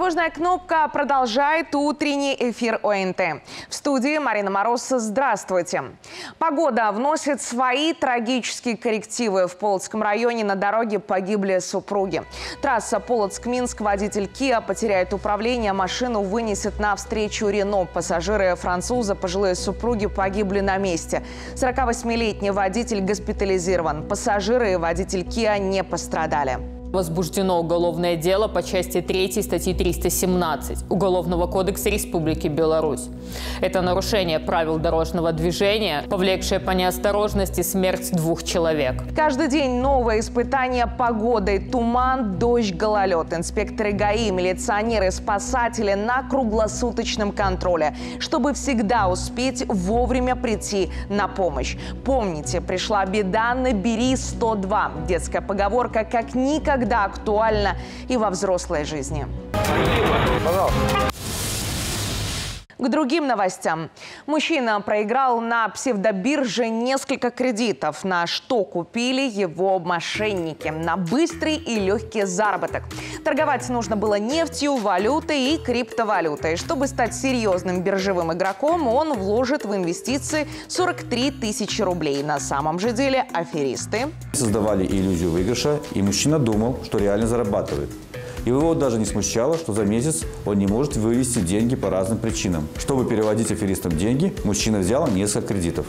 Тревожная кнопка продолжает утренний эфир ОНТ. В студии Марина Мороз. Здравствуйте. Погода вносит свои трагические коррективы. В Полоцком районе на дороге погибли супруги. Трасса Полоцк-Минск. Водитель Kia потеряет управление. Машину вынесет навстречу Рено. Пассажиры француза, пожилые супруги, погибли на месте. 48-летний водитель госпитализирован. Пассажиры и водитель Kia не пострадали. Возбуждено уголовное дело по части 3 статьи 317 Уголовного кодекса Республики Беларусь. Это нарушение правил дорожного движения, повлекшее по неосторожности смерть 2 человек. Каждый день новое испытание погодой. Туман, дождь, гололед. Инспекторы ГАИ, милиционеры, спасатели на круглосуточном контроле, чтобы всегда успеть вовремя прийти на помощь. Помните, пришла беда, набери 102. Детская поговорка как никогда актуальна и во взрослой жизни. Пожалуйста. К другим новостям. Мужчина проиграл на псевдобирже несколько кредитов. На что купили его мошенники? На быстрый и легкий заработок. Торговать нужно было нефтью, валютой и криптовалютой. Чтобы стать серьезным биржевым игроком, он вложит в инвестиции 43 тысячи рублей. На самом же деле аферисты Создавали иллюзию выигрыша, и мужчина думал, что реально зарабатывает. Его даже не смущало, что за месяц он не может вывести деньги по разным причинам. Чтобы переводить аферистам деньги, мужчина взял несколько кредитов.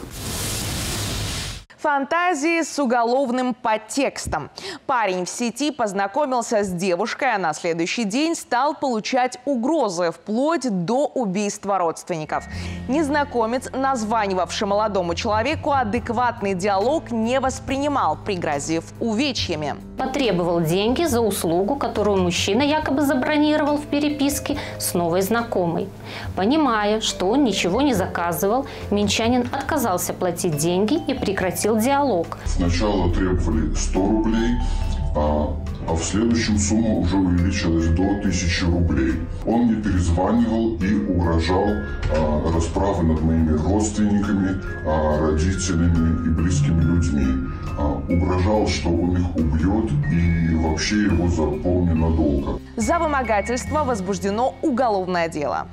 Фантазии с уголовным подтекстом. Парень в сети познакомился с девушкой, а на следующий день стал получать угрозы, вплоть до убийства родственников. Незнакомец, названивавший молодому человеку, адекватный диалог не воспринимал, пригрозив увечьями. Потребовал деньги за услугу, которую мужчина якобы забронировал в переписке с новой знакомой. Понимая, что он ничего не заказывал, минчанин отказался платить деньги и прекратил диалог. Сначала требовали 100 рублей, а в следующем сумма уже увеличилась до 1000 рублей. Он мне перезванивал и угрожал расправой над моими родственниками, родителями и близкими людьми. Угрожал, что он их убьет и вообще его запомнит надолго. За вымогательство возбуждено уголовное дело.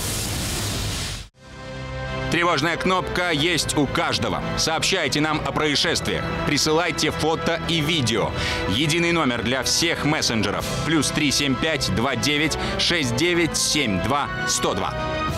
Тревожная кнопка есть у каждого. Сообщайте нам о происшествиях. Присылайте фото и видео. Единый номер для всех мессенджеров. +3 75 29 69 72 102.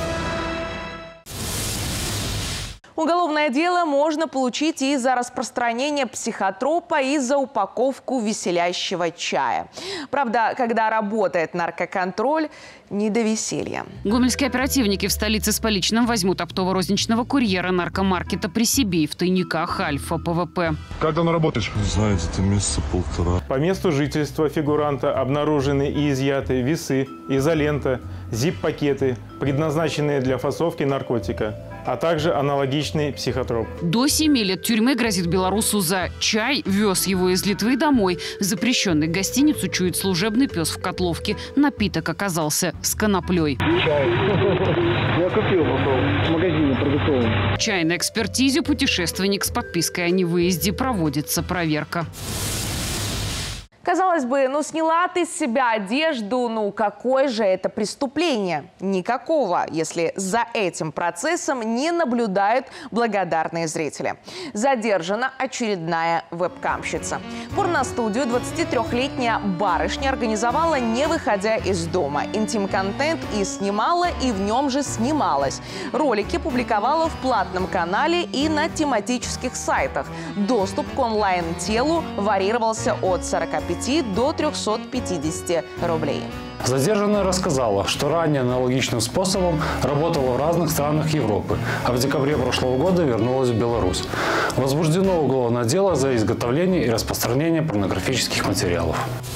Уголовное дело можно получить и за распространение психотропа, и за упаковку веселящего чая. Правда, когда работает наркоконтроль, не до веселья. Гомельские оперативники в столице с поличным возьмут оптово-розничного курьера наркомаркета при себе и в тайниках Альфа ПВП. Как давно работаешь? Знаете, это месяца полтора. По месту жительства фигуранта обнаружены и изъяты весы, изолента, зип-пакеты, предназначенные для фасовки наркотика, а также аналогичный психотроп. До 7 лет тюрьмы грозит белорусу за чай. Вез его из Литвы домой. Запрещенный гостиницу чует служебный пес в котловке. Напиток оказался с коноплей. Чай. Я купил в магазине продуктовом. Чай на экспертизе. Путешественник с подпиской о невыезде. Проводится проверка. Казалось бы, сняла ты с себя одежду, какое же это преступление? Никакого, если за этим процессом не наблюдают благодарные зрители. Задержана очередная вебкамщица. Порностудию 23-летняя барышня организовала, не выходя из дома. Интим-контент и снимала, и в нем же снималась. Ролики публиковала в платном канале и на тематических сайтах. Доступ к онлайн-телу варьировался от 45 до 350 рублей. Задержанная рассказала, что ранее аналогичным способом работала в разных странах Европы, а в декабре прошлого года вернулась в Беларусь. Возбуждено уголовное дело за изготовление и распространение порнографических материалов.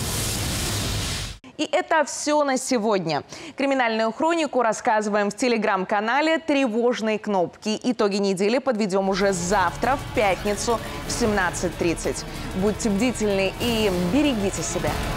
И это все на сегодня. Криминальную хронику рассказываем в телеграм-канале «Тревожные кнопки». Итоги недели подведем уже завтра, в пятницу, в 17:30. Будьте бдительны и берегите себя.